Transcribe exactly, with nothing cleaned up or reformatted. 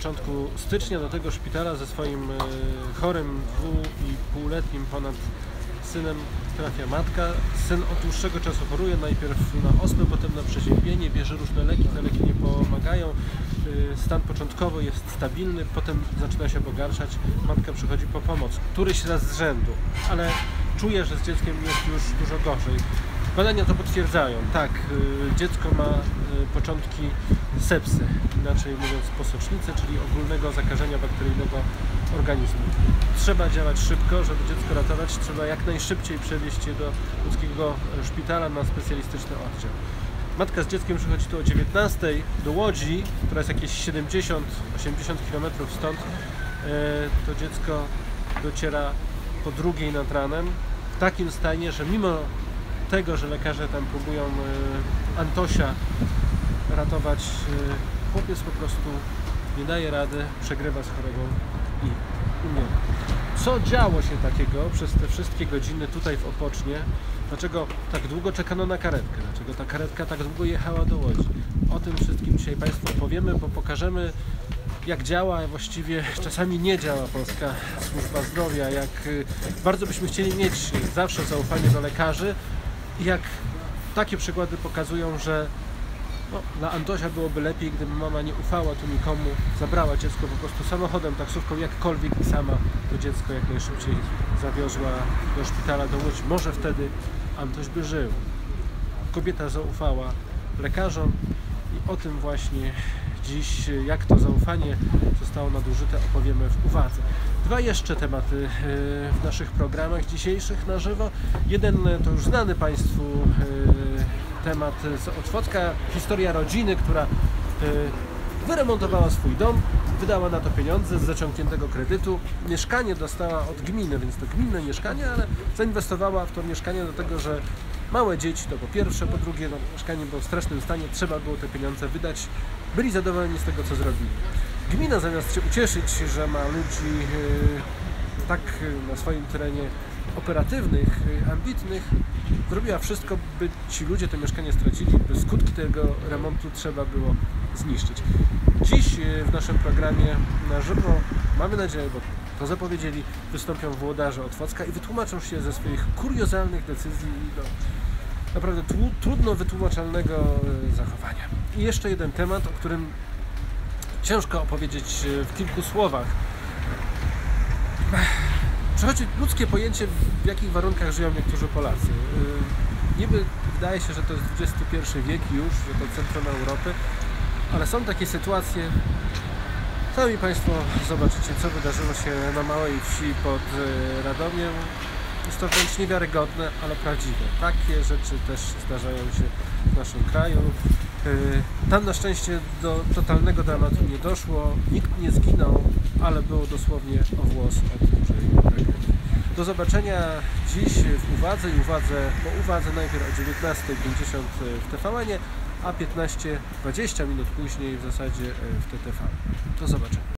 początku stycznia do tego szpitala ze swoim chorym dwuipółletnim ponad synem trafia matka. Syn od dłuższego czasu choruje, najpierw na ospę, potem na przeziębienie, bierze różne leki, te leki nie pomagają. Stan początkowo jest stabilny, potem zaczyna się pogarszać. Matka przychodzi po pomoc, któryś raz z rzędu, ale czuje, że z dzieckiem jest już dużo gorzej. Badania to potwierdzają. Tak, dziecko ma początki sepsy, inaczej mówiąc posocznicy, czyli ogólnego zakażenia bakteryjnego organizmu. Trzeba działać szybko, żeby dziecko ratować, trzeba jak najszybciej przewieźć je do łódzkiego szpitala na specjalistyczny oddział. Matka z dzieckiem przychodzi tu o dziewiętnastej do Łodzi, która jest jakieś siedemdziesiąt osiemdziesiąt kilometrów stąd. To dziecko dociera po drugiej nad ranem w takim stanie, że mimo tego, że lekarze tam próbują Antosia ratować, chłopiec po prostu nie daje rady, przegrywa z chorobą i umiera. Co działo się takiego przez te wszystkie godziny tutaj w Opocznie? Dlaczego tak długo czekano na karetkę? Dlaczego ta karetka tak długo jechała do Łodzi? O tym wszystkim dzisiaj Państwu opowiemy, bo pokażemy, jak działa, a właściwie czasami nie działa polska służba zdrowia, jak bardzo byśmy chcieli mieć zawsze zaufanie do lekarzy i jak takie przykłady pokazują, że no, dla Antosia byłoby lepiej, gdyby mama nie ufała tu nikomu, zabrała dziecko po prostu samochodem, taksówką, jakkolwiek i sama to dziecko jak najszybciej zawiozła do szpitala, do Łodzi. Może wtedy Antoś by żył. Kobieta zaufała lekarzom i o tym właśnie dziś, jak to zaufanie zostało nadużyte, opowiemy w uwadze. Dwa jeszcze tematy w naszych programach dzisiejszych na żywo. Jeden to już znany Państwu temat z Otwocka, historia rodziny, która wyremontowała swój dom, wydała na to pieniądze z zaciągniętego kredytu. Mieszkanie dostała od gminy, więc to gminne mieszkanie, ale zainwestowała w to mieszkanie do tego, że małe dzieci to po pierwsze, po drugie no, mieszkanie było w strasznym stanie, trzeba było te pieniądze wydać. Byli zadowoleni z tego, co zrobili. Gmina zamiast się ucieszyć, że ma ludzi yy, tak na swoim terenie operatywnych, yy, ambitnych, zrobiła wszystko, by ci ludzie te mieszkanie stracili, by skutki tego remontu trzeba było zniszczyć. Dziś yy, w naszym programie na żywo, mamy nadzieję, bo to zapowiedzieli, wystąpią włodarze Otwocka i wytłumaczą się ze swoich kuriozalnych decyzji i do naprawdę trudno wytłumaczalnego zachowania. I jeszcze jeden temat, o którym ciężko opowiedzieć w kilku słowach. Przechodzi ludzkie pojęcie, w jakich warunkach żyją niektórzy Polacy. Niby wydaje się, że to jest dwudziesty pierwszy wiek już, że to centrum Europy, ale są takie sytuacje. Sami Państwo zobaczycie, co wydarzyło się na małej wsi pod Radomiem. Jest to wręcz niewiarygodne, ale prawdziwe. Takie rzeczy też zdarzają się w naszym kraju. Tam na szczęście do totalnego dramatu nie doszło, nikt nie zginął, ale było dosłownie o włos od dużej tragedii. Do zobaczenia dziś w Uwadze i Uwadze, po Uwadze najpierw o dziewiętnastej pięćdziesiąt w T V N-ie, a piętnaście dwadzieścia minut później w zasadzie w T T V. Do zobaczenia.